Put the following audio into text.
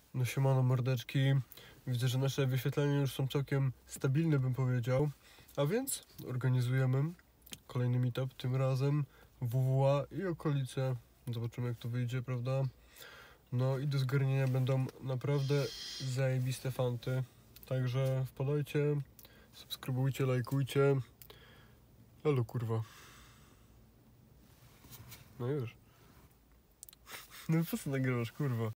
No siemano mordeczki. Widzę, że nasze wyświetlenia już są całkiem stabilne, bym powiedział. A więc organizujemy kolejny meetup, tym razem WWA i okolice. Zobaczymy, jak to wyjdzie, prawda? No i do zgarnienia będą naprawdę zajebiste fanty. Także wpadajcie, subskrybujcie, lajkujcie. Elo kurwa. No już. No po co nagrywasz, kurwa?